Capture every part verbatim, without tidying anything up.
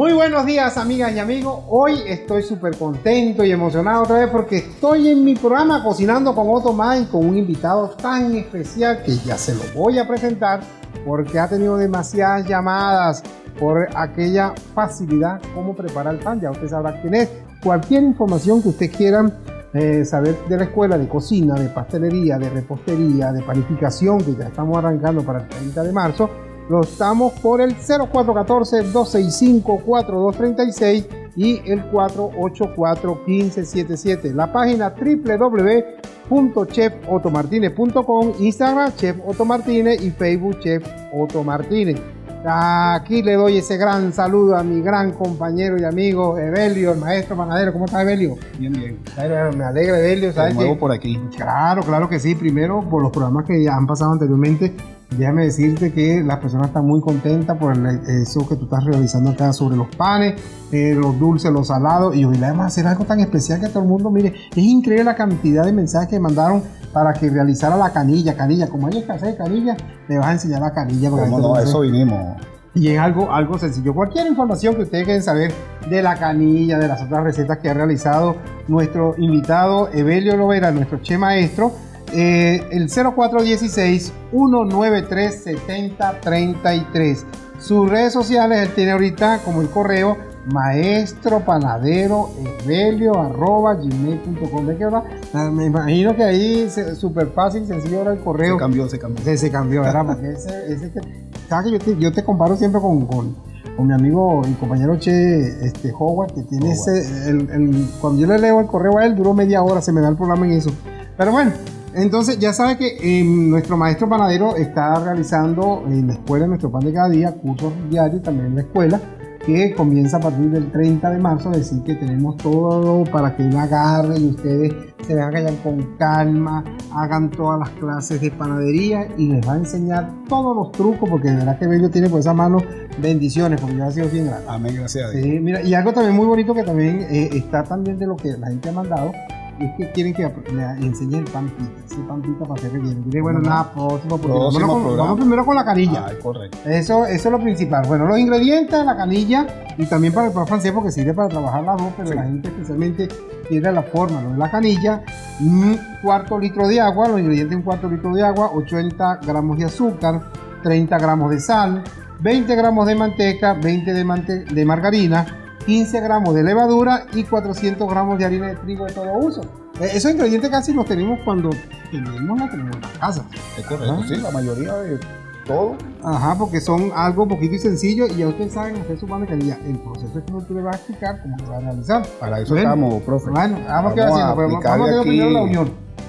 Muy buenos días, amigas y amigos. Hoy estoy súper contento y emocionado otra vez porque estoy en mi programa Cocinando con Otto May con un invitado tan especial que ya se lo voy a presentar porque ha tenido demasiadas llamadas por aquella facilidad como preparar el pan. Ya usted sabrá quién es. Cualquier información que usted quiera eh, saber de la escuela de cocina, de pastelería, de repostería, de panificación, que ya estamos arrancando para el treinta de marzo, lo estamos por el cero cuatro uno cuatro, dos seis cinco, cuatro dos tres seis y el cuatro ocho cuatro, uno cinco siete siete. La página doble u doble u doble u punto chef otto martinez punto com, Instagram Chef Otto Martínez y Facebook Chef Otto Martínez. Aquí le doy ese gran saludo a mi gran compañero y amigo Evelio, el maestro panadero. ¿Cómo está, Evelio? Bien, bien. Me alegra, Evelio. ¿Sabes nuevo que, por aquí. Claro, claro que sí. Primero, por los programas que ya han pasado anteriormente, déjame decirte que las personas están muy contentas por el, eso que tú estás realizando acá sobre los panes, eh, los dulces, los salados. Y hoy le vamos a hacer algo tan especial que todo el mundo, mire, es increíble la cantidad de mensajes que mandaron para que realizara la canilla, canilla. Como hay escasez de canilla, le vas a enseñar la canilla. ¿Cómo no? Eso vinimos. Y es algo, algo sencillo. Cualquier información que ustedes quieran saber de la canilla, de las otras recetas que ha realizado nuestro invitado Evelio Lovera, nuestro chef maestro, eh, el cero cuatro uno seis, uno nueve tres, siete cero tres tres. Sus redes sociales, él tiene ahorita como el correo maestro panadero evelio arroba gmail punto com. ¿De qué va? Me imagino que ahí es súper fácil, sencillo era el correo. Se cambió, se cambió. Se, se cambió, ¿verdad? Porque ese, ese que, ¿sabes que yo te, yo te comparo siempre con, con, con mi amigo y compañero Che este, Howard, que tiene Howard. ese, el, el, cuando yo le leo el correo a él, duró media hora, se me da el programa en eso. Pero bueno, entonces ya sabe que eh, nuestro maestro panadero está realizando en la escuela, en nuestro pan de cada día, cursos diarios también en la escuela, que comienza a partir del treinta de marzo, es decir que tenemos todo para que él agarre y ustedes se vayan con calma, hagan todas las clases de panadería y les va a enseñar todos los trucos, porque de verdad que Bello tiene por esa mano bendiciones, porque ya ha sido bien grande. Amén, gracias a Dios. Sí, mira, y algo también muy bonito que también eh, está también de lo que la gente ha mandado, es que quieren que le enseñe el pan pita, ese pan pita para hacer relleno. Mire, bueno, nada, próximo, porque próximo vamos, con, vamos primero con la canilla. Ah, correcto. Eso, eso es lo principal. Bueno, los ingredientes, la canilla y también para el pan francés, porque sirve para trabajar las dos, pero sí, la gente especialmente quiere la forma, ¿no? La canilla, un cuarto litro de agua, los ingredientes un cuarto litro de agua, ochenta gramos de azúcar, treinta gramos de sal, veinte gramos de manteca, veinte de, mante de margarina, quince gramos de levadura y cuatrocientos gramos de harina de trigo de todo uso. Eh, esos ingredientes casi los tenemos cuando tenemos la tenemos en la casa. Es correcto, ¿ah? Sí, la mayoría de todo. Ajá, porque son algo poquito y sencillo y ya ustedes saben hacer su pan de canilla. El proceso es que tú le vas a explicar cómo se va a realizar. Para eso bueno, estamos, profe. Bueno, vamos, vamos a haciendo, pero vamos a hacer primero la unión.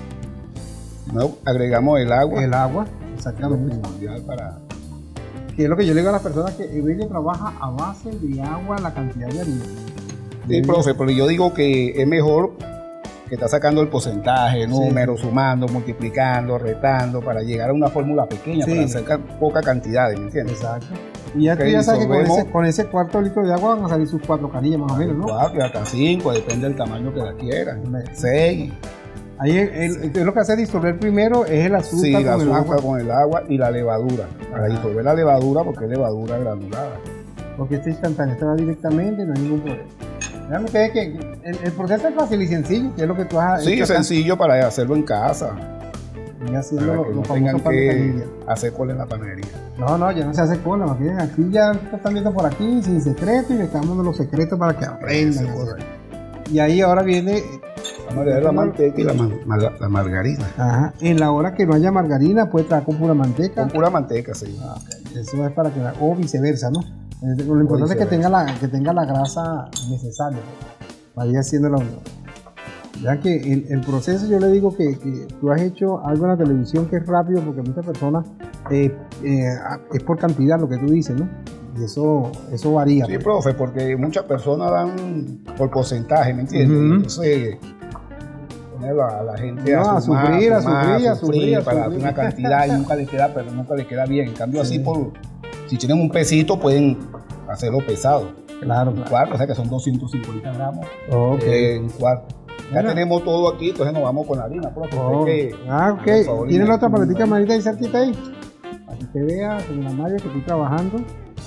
No, agregamos el agua. El agua, exactamente. Para... Que es lo que yo le digo a las personas, que Evelio trabaja a base de agua, la cantidad de harina. Sí, profe, pero yo digo que es mejor que está sacando el porcentaje, números, sí, sumando, multiplicando, retando, para llegar a una fórmula pequeña, sí, para sacar poca cantidad, ¿me entiendes? Exacto. Y ya, okay, ya sabes que con ese, con ese cuarto litro de agua van a salir sus cuatro canillas más o menos, ¿no? Cuatro y hasta cinco, depende del tamaño que la quieran. Seis. Ahí el, el, el, lo que hace disolver primero es el azúcar, sí, con, el azúcar el agua. con el agua y la levadura. Para disolver la levadura, porque es levadura granulada. Porque este instantáneo está directamente, no hay ningún problema. Déjame que, que el, el proceso es fácil y sencillo, que es lo que tú has sí, hecho. Sí, es sencillo para hacerlo en casa. Y haciendo para que lo, no tengan que hacer cola en la panadería. No, no, ya no se hace cola. Más bien aquí ya están viendo por aquí sin secreto y le estamos dando los secretos para que aprendan. Y ahí ahora viene... Vamos a agregar la manteca y la, ma la, la margarina. Ajá. En la hora que no haya margarina, puede traer con pura manteca. Con pura manteca, sí. Ah, okay. Eso es para que la... O viceversa, ¿no? Lo importante es que tenga, la, que tenga la grasa necesaria. Vaya haciendo la unión. Ya que el, el proceso, yo le digo que, que tú has hecho algo en la televisión que es rápido, porque muchas personas eh, eh, es por cantidad lo que tú dices, ¿no? Y eso, eso varía. Sí, profe, porque muchas personas dan por porcentaje, ¿me entiendes? Uh-huh. Entonces, poner a la gente no, a, a sumar, sufrir, a sumar, sufrir, a sufrir, a para sufrir. una cantidad y nunca les queda, pero nunca les queda bien. En cambio, sí, así, por, si tienen un pesito, pueden hacerlo pesado. Claro, un claro. cuarto, o sea que son doscientos cincuenta gramos. Okay. Eh, un cuarto. Ya bueno, tenemos todo aquí, entonces nos vamos con la harina, profe. Oh. Que, ah, ok. ¿Tiene la otra paletica manita ahí cerquita ahí? Para que te vea, con la María, que estoy trabajando.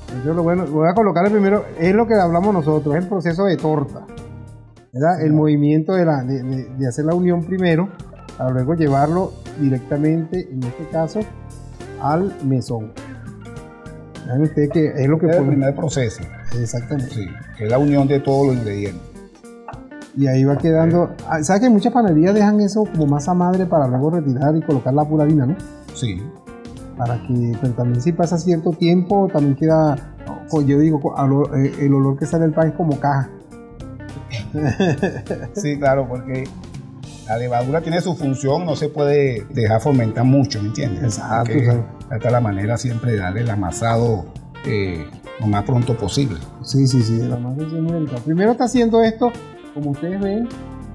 Entonces, lo bueno, voy a colocarle primero, es lo que hablamos nosotros, es el proceso de torta, ¿verdad? El movimiento de, la, de, de, de hacer la unión primero, para luego llevarlo directamente, en este caso, al mesón. Vean ustedes que es lo que... Es el primer proceso. Exactamente. Sí, que es la unión de todos los ingredientes. Y ahí va quedando... ¿Sabes que muchas panaderías dejan eso como masa madre para luego retirar y colocar la pura harina, no? Sí. Para que, pero también si pasa cierto tiempo, también queda, yo digo, el olor que sale del pan es como caja. Sí, claro, porque la levadura tiene su función, no se puede dejar fomentar mucho, ¿me entiendes? Exacto. Esta es la manera siempre de darle el amasado eh, lo más pronto posible. Sí, sí, sí, lo más posible. Primero está haciendo esto, como ustedes ven,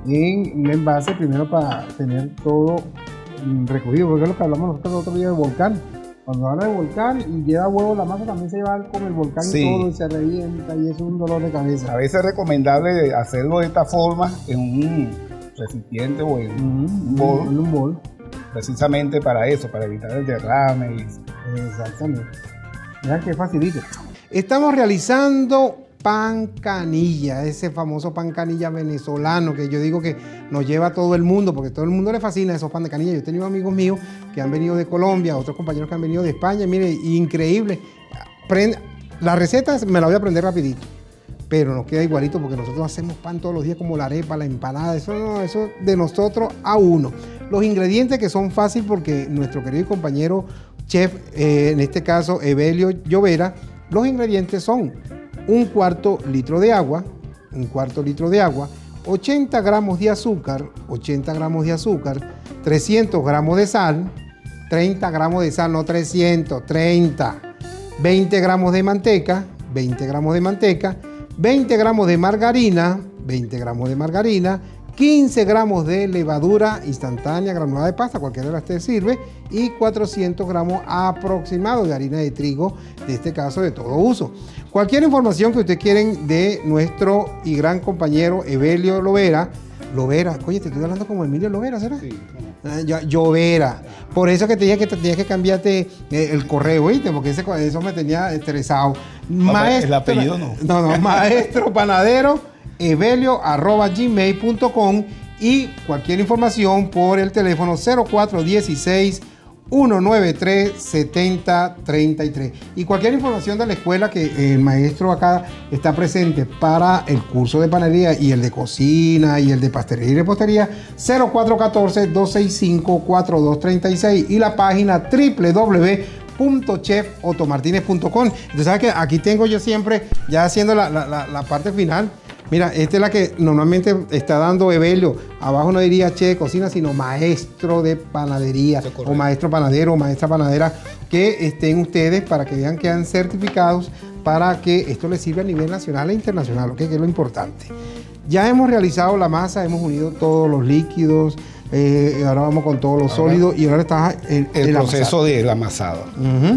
en un envase, primero para tener todo recogido, porque es lo que hablamos nosotros el otro día del volcán. Cuando habla de volcán y lleva huevo, la masa también se lleva con el volcán, sí, y todo, y se revienta, y es un dolor de cabeza. A veces es recomendable hacerlo de esta forma en un recipiente o en mm, un bol. En un bol. Precisamente para eso, para evitar el derrame. Y... Exactamente. Vean qué facilito. Estamos realizando pan canilla, ese famoso pan canilla venezolano que yo digo que nos lleva a todo el mundo, porque a todo el mundo le fascina esos pan de canilla. Yo he tenido amigos míos que han venido de Colombia, otros compañeros que han venido de España, mire, increíble. Prende, la receta me la voy a aprender rapidito, pero nos queda igualito porque nosotros hacemos pan todos los días, como la arepa, la empanada, eso no, eso de nosotros a uno. Los ingredientes que son fáciles porque nuestro querido compañero chef, eh, en este caso Evelio Llovera, los ingredientes son un cuarto litro de agua, un cuarto litro de agua, ochenta gramos de azúcar, ochenta gramos de azúcar, trescientos gramos de sal, treinta gramos de sal, no trescientos, treinta, veinte gramos de manteca, veinte gramos de manteca, veinte gramos de margarina, veinte gramos de margarina, quince gramos de levadura instantánea granulada de pasta, cualquiera de las te sirve, y cuatrocientos gramos aproximados de harina de trigo, de este caso de todo uso. Cualquier información que ustedes quieren de nuestro y gran compañero Evelio Llovera, Llovera, oye, te estoy hablando como Emilio Llovera, ¿será? Sí. Ah, Llovera. Por eso que te dije que te tenías que cambiarte eh, el correo, ¿viste? Porque ese, eso me tenía estresado. No, maestro, el apellido no. No, no, maestro panadero evelio arroba gmail punto com, y cualquier información por el teléfono cero cuatro uno seis, uno nueve tres, siete cero tres tres. Y cualquier información de la escuela que el maestro acá está presente para el curso de panadería y el de cocina y el de pastelería y repostería, cero cuatro uno cuatro, dos seis cinco, cuatro dos tres seis, y la página doble u doble u doble u punto chef otto martínez punto com. Entonces, ¿sabes qué? Aquí tengo yo siempre, ya haciendo la, la, la, la parte final. Mira, esta es la que normalmente está dando Evelio. Abajo no diría chef de cocina, sino maestro de panadería, o maestro panadero o maestra panadera, que estén ustedes para que vean que han certificados para que esto les sirva a nivel nacional e internacional, ¿okay? Que es lo importante. Ya hemos realizado la masa, hemos unido todos los líquidos, eh, ahora vamos con todos los ahora, sólidos y ahora está el, el, el proceso del amasado. Uh-huh.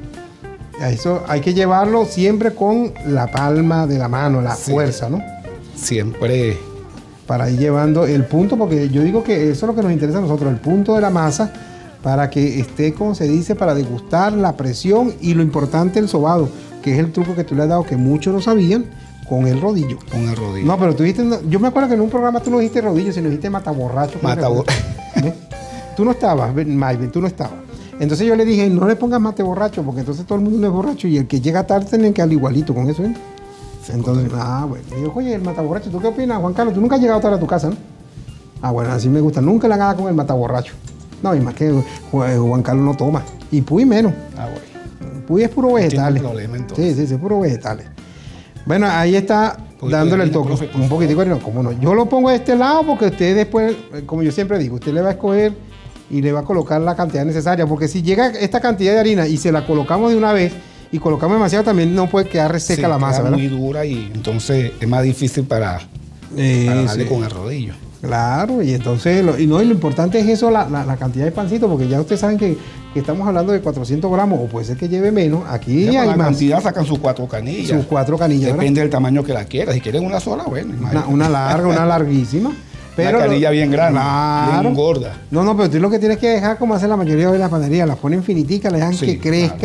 Eso hay que llevarlo siempre con la palma de la mano, la sí. fuerza, ¿no? Siempre para ir llevando el punto, porque yo digo que eso es lo que nos interesa a nosotros, el punto de la masa, para que esté, como se dice, para degustar la presión, y lo importante, el sobado, que es el truco que tú le has dado, que muchos no sabían, con el rodillo. Con el rodillo. No, pero tú dijiste, yo me acuerdo que en un programa tú no dijiste rodillo, sino dijiste mataborracho. Mataborracho. ¿Eh? Tú no estabas, Mayben, tú no estabas. Entonces yo le dije, no le pongas mate borracho, porque entonces todo el mundo no es borracho, y el que llega tarde tiene que al igualito con eso, ¿eh? Entonces, ah, bueno. Y yo, oye, el mataborracho, ¿tú qué opinas, Juan Carlos? Tú nunca has llegado tarde a tu casa, ¿no? Ah, bueno, así me gusta. Nunca le hagas con el mataborracho. No, y más que Juan Carlos no toma. Y Puy menos. Ah, bueno. Puy es puro vegetales. Sí, sí, sí, es puro vegetales. Bueno, ahí está dándole el toque. Profe, un poquitico, no, como no. Yo lo pongo de este lado porque usted después, como yo siempre digo, usted le va a escoger y le va a colocar la cantidad necesaria. Porque si llega esta cantidad de harina y se la colocamos de una vez, y colocamos demasiado, también no puede quedar reseca sí, la masa, queda ¿verdad? Muy dura, y entonces es más difícil para, eh, para darle sí. con el rodillo. Claro, y entonces lo, y no, y lo importante es eso, la, la, la cantidad de pancito, porque ya ustedes saben que, que estamos hablando de cuatrocientos gramos, o puede ser que lleve menos. Aquí ya, hay la más. cantidad sacan sus cuatro canillas. Sus cuatro canillas. Depende ¿verdad? Del tamaño que la quieras. Si quieren una sola, bueno. Una, una larga, una larguísima. Pero una canilla bien grande, claro. bien gorda. No, no, pero tú lo que tienes que dejar, como hace la mayoría de las panaderías, las ponen finiticas, le dejan sí, que crezca. Claro.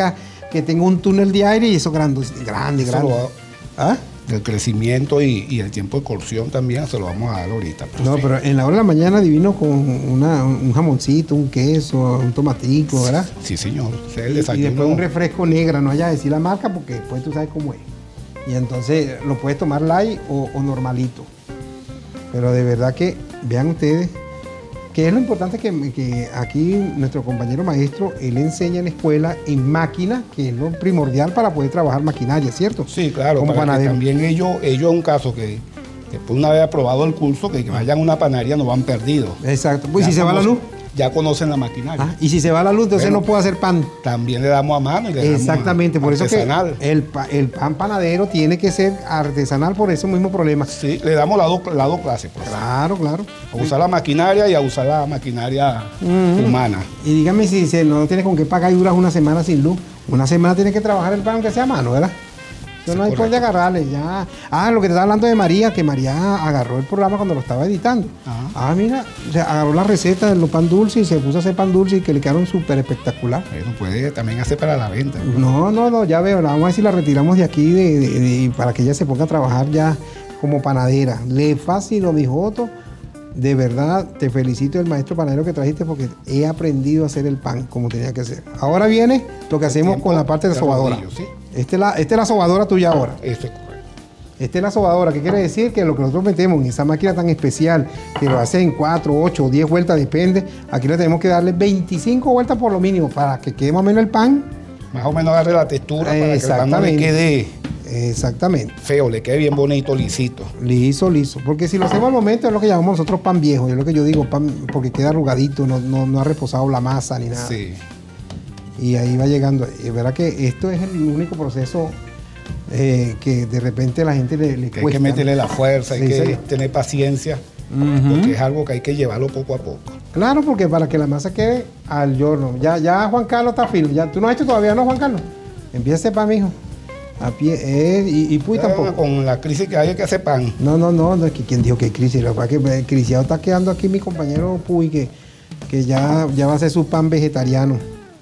que tenga un túnel de aire y eso grande, grande, Eso grande. lo va- ¿Ah? El crecimiento y, y el tiempo de cocción también se lo vamos a dar ahorita. Pero No, sí. pero en la hora de la mañana divino con una, un jamoncito, un queso, un tomatico, ¿verdad? Sí, señor. Ese es el Y, y desayuno. después un refresco negra, no vayas a decir la marca porque después tú sabes cómo es. Y entonces lo puedes tomar light o, o normalito. Pero de verdad que vean ustedes que es lo importante que, que aquí nuestro compañero maestro, él enseña en la escuela en máquina, que es lo primordial para poder trabajar maquinaria, ¿cierto? Sí, claro, Como para que panadero. también ellos, ellos un caso que después una vez aprobado el curso, que, que vayan a una panadería no van perdidos. Exacto. Pues Ya si se va la luz. conocen- Ya conocen la maquinaria. Ah, y si se va la luz, entonces Bueno. no puedo hacer pan. También le damos a mano y le damos Exactamente, a- por eso que artesanal. el, pa- el pan panadero tiene que ser artesanal por ese mismo problema. Sí, le damos las dos las dos clases. Pues. Claro, claro. A usar la maquinaria y a usar la maquinaria Ujú. humana. Y dígame si se, no tienes con qué pagar y duras una semana sin luz. Una semana tienes que trabajar el pan aunque sea a mano, ¿verdad? Yo Sí, no hay por correcto. dónde agarrarle, ya. Ah, lo que te estaba hablando de María, que María agarró el programa cuando lo estaba editando. Ajá. Ah, mira, o sea, agarró la receta de los pan dulces y se puso a hacer pan dulce y que le quedaron súper espectacular. Bueno, puede también hacer para la venta. No, no, no, ya veo, la vamos a ver si la retiramos de aquí de, de- de- para que ella se ponga a trabajar ya como panadera. Le fascinó, mi Joto. De verdad, te felicito el maestro panadero que trajiste porque he aprendido a hacer el pan como tenía que ser. Ahora viene lo que hacemos tiempo con la parte de la de sobadora. rodillo, ¿sí? Esta es la, esta es la sobadora tuya ahora. Eso es correcto. Esta es la sobadora, que quiere decir que lo que nosotros metemos en esa máquina tan especial, que lo hace en cuatro, ocho o diez vueltas, depende, aquí le tenemos que darle veinticinco vueltas por lo mínimo para que quede más o menos el pan. Más o menos agarre la textura para que el pan no le Exactamente. quede Exactamente. feo, le quede bien bonito, lisito. Liso, liso. Porque si lo hacemos al momento es lo que llamamos nosotros pan viejo. Es lo que yo digo, pan, porque queda arrugadito, no, no, no ha reposado la masa ni nada. Sí. Y ahí va llegando. Es verdad que esto es el único proceso eh, que de repente a la gente le, le Que hay cuesta. que meterle la fuerza, hay Sí, que señor. tener paciencia, Ujú. porque es algo que hay que llevarlo poco a poco. Claro, porque para que la masa quede al horno. Ya, ya Juan Carlos está firme. Ya, ¿tú no has hecho todavía, no, Juan Carlos? Empieza para mi hijo. A pie, eh, y, y Puy Ya, tampoco. Con la crisis que hay, hay que hacer pan. No, no, no, no es que quien dijo que crisis. Lo que pasa es que eh, crisiado está quedando aquí mi compañero Puy, que, que ya, ya va a hacer su pan vegetariano.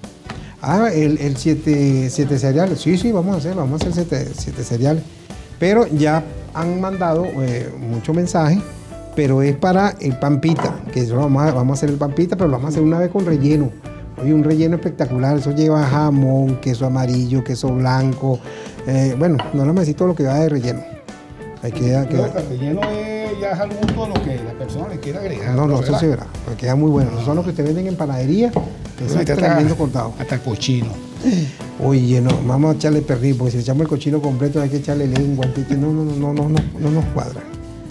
Ah, el, el siete, siete cereales. Sí, sí, vamos a hacerlo, vamos a hacer siete, siete cereales. Pero ya han mandado eh, muchos mensajes, pero es para el pan pita, que eso vamos a, vamos a hacer el pan pita, pero lo vamos a hacer una vez con relleno. Oye, un relleno espectacular, eso lleva jamón, queso amarillo, queso blanco. Eh, bueno, no le necesito lo que va de relleno. Hay que, que- No, el relleno es, ya es al gusto de lo que la persona le quiera agregar. no, no, eso ¿verdad? sí verá, porque queda muy bueno. Esos son los que ustedes venden en panadería, eso Hasta- es tremendo cortado. Hasta cochino. Oye, no, vamos a echarle perril, porque si le echamos el cochino completo hay que echarle lengua, pique. no, no, no, no, no, no, no nos cuadra.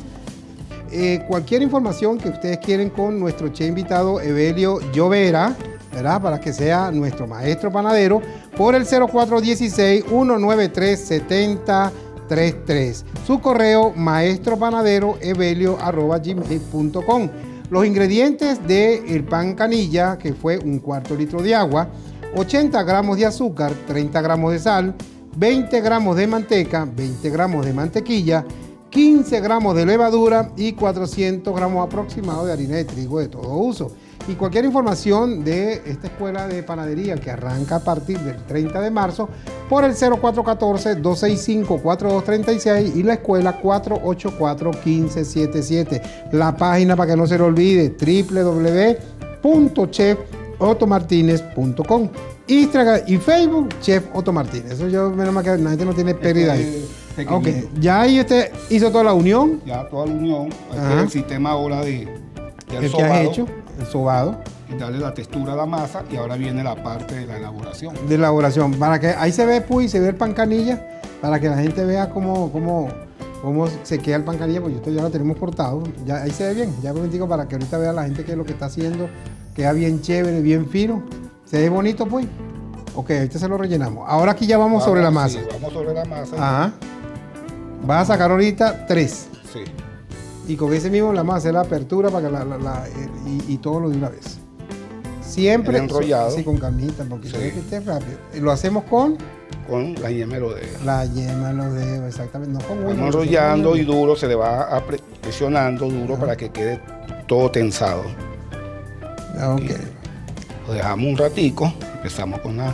Eh, cualquier información que ustedes quieren con nuestro che invitado Evelio Llovera, ¿verdad? Para que sea nuestro maestro panadero, por el cero cuatro uno seis, uno nueve tres, siete cero tres tres. Su correo maestropanadero evelio arroba gmail punto com. Los ingredientes del pan canilla, que fue un cuarto litro de agua, ochenta gramos de azúcar, treinta gramos de sal, veinte gramos de manteca, veinte gramos de mantequilla, quince gramos de levadura y cuatrocientos gramos aproximados de harina de trigo de todo uso. Y cualquier información de esta escuela de panadería que arranca a partir del treinta de marzo por el cero cuatro uno cuatro, dos seis cinco, cuatro dos tres seis y la escuela cuatro ocho cuatro, uno cinco siete siete. La página, para que no se le olvide, doble u doble u doble u punto chef otto martínez punto com. Instagram y Facebook, Chef Otto Martínez. Eso yo, menos mal que la gente no tiene pérdida ahí. Pequeñito. Ok, ya ahí usted hizo toda la unión. Ya toda la unión. Este Ajá. es el sistema ahora de, del El que has sobado, hecho, el sobado y darle la textura a la masa y ahora viene la parte de la elaboración. de elaboración. Para que ahí se ve, Puy, se ve el pan canilla, para que la gente vea cómo, cómo, cómo se queda el pan canilla, porque esto ya lo tenemos cortado. Ya, ahí se ve bien, ya digo para que ahorita vea la gente que lo que está haciendo queda bien chévere, bien fino. ¿Se ve bonito, Puy? Ok, ahorita se lo rellenamos. Ahora aquí ya vamos, sobre la masa. Sí, vamos sobre la masa. Ajá. Vas a sacar ahorita tres. Sí. Y con ese mismo le vamos a hacer la apertura para que la, la- la- y, y todo lo de una vez. Siempre. El enrollado. Sí, con carnita, porque Sí. se ve que esté rápido. Y lo hacemos con Con la yema de los dedos. la yema, los dedos, exactamente. No con uñas, Vamos porque enrollando son y uñas. duro, se le va a pre- presionando duro Ajá. para que quede todo tensado. Ah, ok. Lo dejamos un ratico, empezamos con la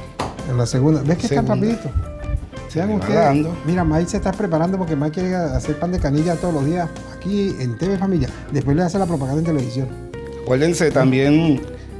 En la segunda. ¿Ves que Segunda. está rapidito? Vean ustedes. Dando. Mira, Mike se está preparando porque Mike quiere hacer pan de canilla todos los días aquí en T V Familia. Después le hace la propaganda en televisión. Acuérdense también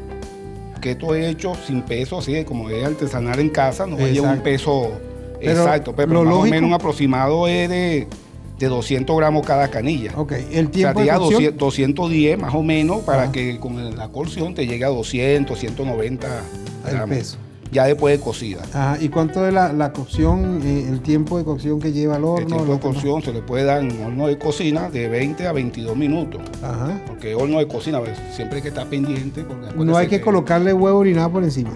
que esto es hecho sin peso, así como es artesanal en casa, no lleva un peso pero exacto, pero lo más lógico, o menos un aproximado es de, de doscientos gramos cada canilla. Ok, el tiempo o sea, de cocción, doscientos, doscientos diez más o menos para ajá, que con la cocción te llegue a doscientos, ciento noventa gramos. el peso. Ya después de cocida. Ajá, ¿y cuánto es la, la cocción, eh, el tiempo de cocción que lleva el horno? El tiempo de cocción se le puede dar en horno de cocina de veinte a veintidós minutos. Ajá. Porque horno de cocina, pues, siempre hay que estar pendiente. No hay que, que colocarle huevo ni nada por encima.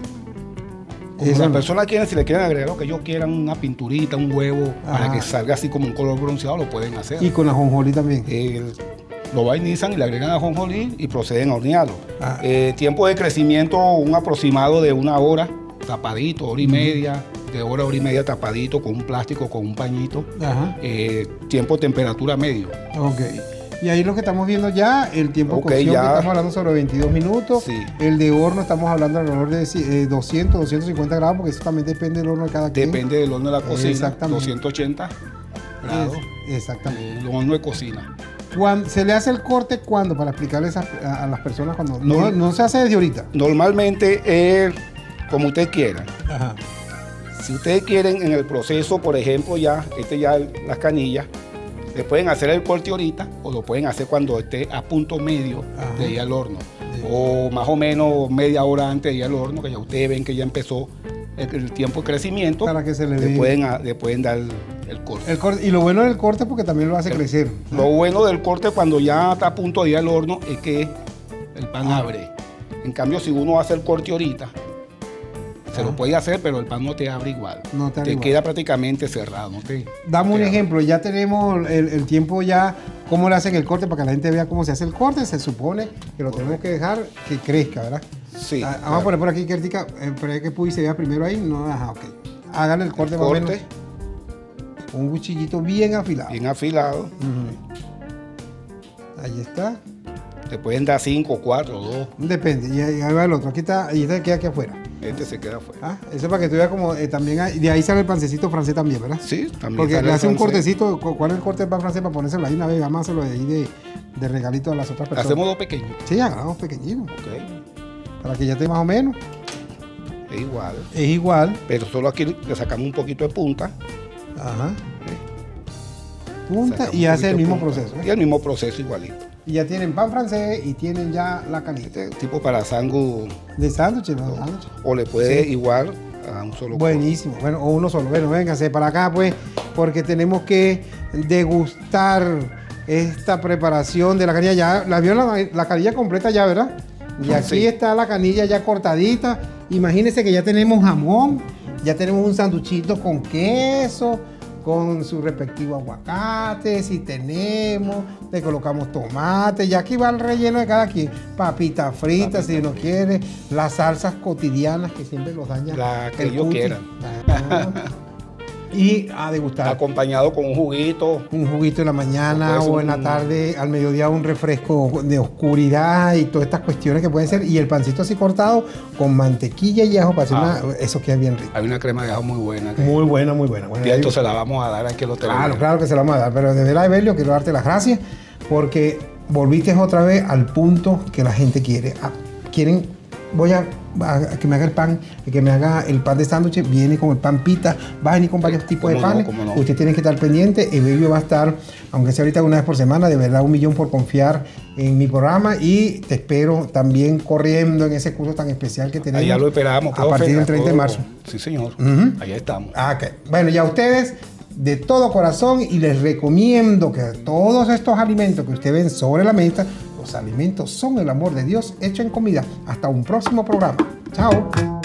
Como las personas quieren, si le quieren agregar lo que ellos quieran, una pinturita, un huevo, ajá, para que salga así como un color bronceado, lo pueden hacer. Y con ajonjolí también. Eh, lo vainizan y le agregan ajonjolí y proceden a hornearlo. Eh, tiempo de crecimiento, un aproximado de una hora, tapadito, hora y media, de hora a hora y media tapadito, con un plástico, con un pañito. Ajá. Eh, tiempo de temperatura medio. Ok. Y ahí lo que estamos viendo ya, el tiempo de okay, cocción, ya. que estamos hablando sobre veintidós minutos. Sí. El de horno estamos hablando alrededor de eh, doscientos, doscientos cincuenta grados, porque eso también depende del horno de cada quien. Depende del horno de la cocina. Exactamente. doscientos ochenta grados. Es, exactamente. El horno de cocina. Cuando, ¿se le hace el corte cuándo? Para explicarles a, a, a las personas cuando... No, no, no se hace desde ahorita. Normalmente es como usted quiera. Ajá. Si ustedes quieren en el proceso, por ejemplo, ya, este ya las canillas, le pueden hacer el corte ahorita o lo pueden hacer cuando esté a punto medio, ajá, de ir al horno. Sí. O más o menos media hora antes de ir al horno, que ya ustedes ven que ya empezó el, el tiempo de crecimiento. Para que se le, le, pueden, le pueden dar el, el, corte. el corte. Y lo bueno del corte porque también lo hace el, crecer. Lo bueno del corte cuando ya está a punto de ir al horno es que el pan ah. abre. En cambio, si uno hace el corte ahorita, se lo puede hacer, pero el pan no te abre igual. No te, te igual. queda prácticamente cerrado. No te, Dame un te ejemplo, abre. Ya tenemos el, el tiempo ya, cómo le hacen el corte para que la gente vea cómo se hace el corte. Se supone que lo tenemos que dejar que crezca, ¿verdad? Sí. Ah, vamos claro. a poner por aquí, Kertika, eh, para que Puy se vea primero ahí. No, ajá, ok. Háganle el corte, el más o corte. menos. Un cuchillito bien afilado. Bien afilado. Uh-huh. Ahí está. Te pueden dar cinco, cuatro, dos. Depende. Y ahí va el otro. Aquí está, y este queda aquí afuera. Este se queda afuera. Ah, eso para que tú veas como eh, también hay, de ahí sale el pancecito francés también, ¿verdad? Sí, también. Porque le hace un cortecito. ¿Cuál es el corte del pan francés para ponérselo ahí una vez? Vamos a hacerlo de ahí de, de regalito a las otras personas. Hacemos dos pequeños. Sí, hagamos pequeñitos. Ok. Para que ya esté más o menos. Es igual. Es igual. Pero solo aquí le sacamos un poquito de punta. Ajá. Punta y hace el mismo proceso. ¿eh? Y el mismo proceso igualito. Y ya tienen pan francés y tienen ya la canilla. Este tipo para sándwich. De sándwich, ¿no? Sándwich. O le puede sí. igual a un solo. Buenísimo. Bueno, o uno solo. Bueno, vénganse para acá, pues, porque tenemos que degustar esta preparación de la canilla. Ya la vio la, la canilla completa ya, ¿verdad? Y aquí sí. está la canilla ya cortadita. Imagínense que ya tenemos jamón, ya tenemos un sanduchito con queso, con su respectivo aguacate, si tenemos, le colocamos tomate, y aquí va el relleno de cada quien, papitas fritas si uno quiere, las salsas cotidianas que siempre los dañan. La que ellos quieran. Y a degustar. Acompañado con un juguito. Un juguito en la mañana o en la tarde, al mediodía un refresco de oscuridad y todas estas cuestiones que pueden ser. Y el pancito así cortado con mantequilla y ajo para hacer ah, una, eso queda bien rico. Hay una crema de ajo muy buena. Que muy buena, muy buena. buena y esto se la vamos a dar a que lo tenga. Claro, claro que se la vamos a dar. Pero de verdad, Evelio, quiero darte las gracias porque volviste otra vez al punto que la gente quiere. Ah, quieren... Voy a, a que me haga el pan, que me haga el pan de sándwich, viene con el pan pita, va a venir con varios tipos de panes. No, no. Usted tiene que estar pendiente. Evelio va a estar, aunque sea ahorita una vez por semana, de verdad un millón por confiar en mi programa y te espero también corriendo en ese curso tan especial que tenemos. Allá lo esperamos, a partir del treinta de marzo. Sí, señor. Uh-huh. Allá estamos. Ah, okay. Bueno, ya ustedes de todo corazón y les recomiendo que todos estos alimentos que ustedes ven sobre la mesa, los alimentos son el amor de Dios hecho en comida. Hasta un próximo programa. Chao.